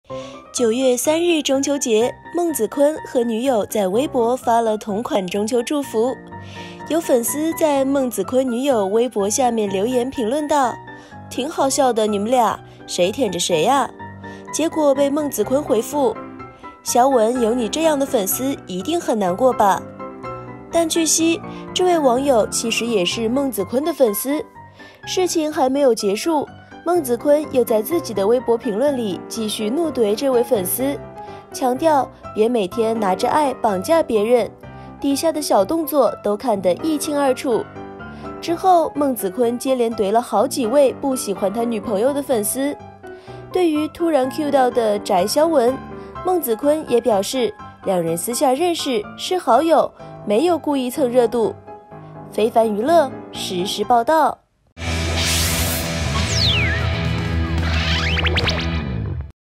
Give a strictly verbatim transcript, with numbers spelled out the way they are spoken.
九月三日中秋节，孟子坤和女友在微博发了同款中秋祝福。有粉丝在孟子坤女友微博下面留言评论道：“挺好笑的，你们俩谁舔着谁呀？”结果被孟子坤回复：“小文有你这样的粉丝一定很难过吧？”但据悉，这位网友其实也是孟子坤的粉丝。事情还没有结束，孟子坤又在自己的微博评论里继续怒怼这位粉丝，强调别每天拿着爱绑架别人，底下的小动作都看得一清二楚。之后，孟子坤接连怼了好几位不喜欢他女朋友的粉丝。对于突然 Q 到的翟潇闻，孟子坤也表示两人私下认识，是好友，没有故意蹭热度。非凡娱乐实时报道。